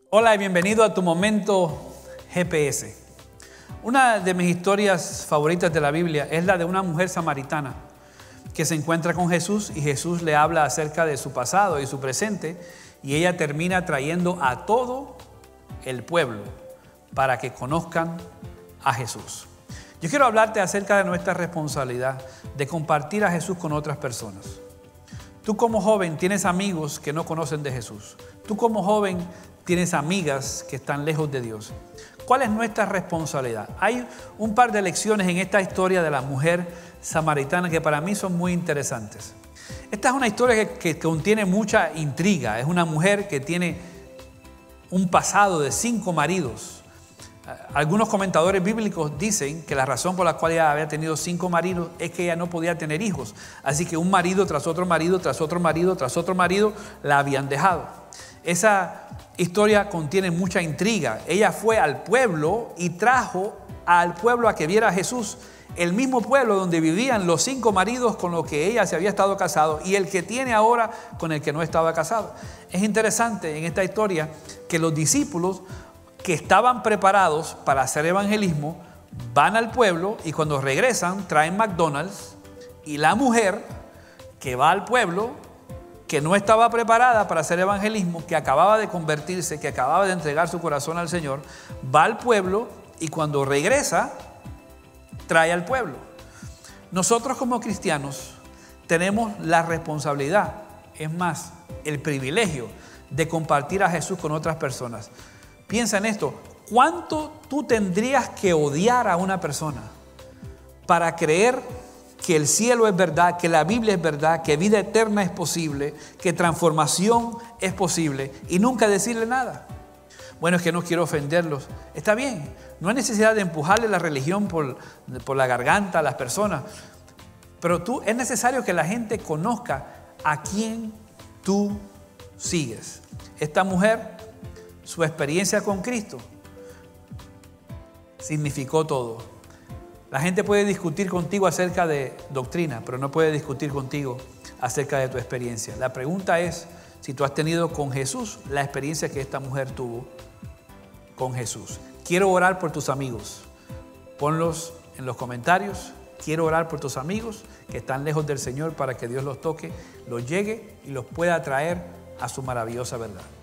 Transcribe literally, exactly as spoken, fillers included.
Hola y bienvenido a tu momento G P S. Una de mis historias favoritas de la Biblia es la de una mujer samaritana que se encuentra con Jesús y Jesús le habla acerca de su pasado y su presente y ella termina trayendo a todo el pueblo para que conozcan a Jesús. Yo quiero hablarte acerca de nuestra responsabilidad de compartir a Jesús con otras personas. Tú como joven tienes amigos que no conocen de Jesús. Tú como joven tienes amigas que están lejos de Dios. ¿Cuál es nuestra responsabilidad? Hay un par de lecciones en esta historia de la mujer samaritana que para mí son muy interesantes. Esta es una historia que, que contiene mucha intriga. Es una mujer que tiene un pasado de cinco maridos. Algunos comentadores bíblicos dicen que la razón por la cual ella había tenido cinco maridos es que ella no podía tener hijos. Así que un marido tras otro marido, tras otro marido, tras otro marido, la habían dejado. Esa historia contiene mucha intriga. Ella fue al pueblo y trajo al pueblo a que viera a Jesús. El mismo pueblo donde vivían los cinco maridos con los que ella se había estado casado y el que tiene ahora con el que no estaba casado. Es interesante en esta historia que los discípulos que estaban preparados para hacer evangelismo van al pueblo y cuando regresan traen McDonald's y la mujer que va al pueblo que no estaba preparada para hacer evangelismo, que acababa de convertirse, que acababa de entregar su corazón al Señor, va al pueblo y cuando regresa trae al pueblo. Nosotros como cristianos tenemos la responsabilidad, es más, el privilegio de compartir a Jesús con otras personas. Piensa en esto, ¿cuánto tú tendrías que odiar a una persona para creer que el cielo es verdad, que la Biblia es verdad, que vida eterna es posible, que transformación es posible y nunca decirle nada? Bueno, es que no quiero ofenderlos. Está bien, no hay necesidad de empujarle la religión por, por la garganta a las personas, pero tú, es necesario que la gente conozca a quién tú sigues. Esta mujer, su experiencia con Cristo significó todo. La gente puede discutir contigo acerca de doctrina, pero no puede discutir contigo acerca de tu experiencia. La pregunta es si tú has tenido con Jesús la experiencia que esta mujer tuvo con Jesús. Quiero orar por tus amigos. Ponlos en los comentarios. Quiero orar por tus amigos que están lejos del Señor para que Dios los toque, los llegue y los pueda traer a su maravillosa verdad.